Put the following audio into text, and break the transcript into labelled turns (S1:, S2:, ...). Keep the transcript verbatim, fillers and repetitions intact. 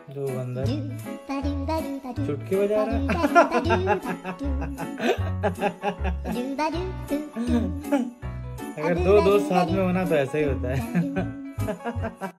S1: दो बंदर चुटकी बजा रहे हैं। अगर दो दोस्त साथ में होना तो ऐसा ही होता है।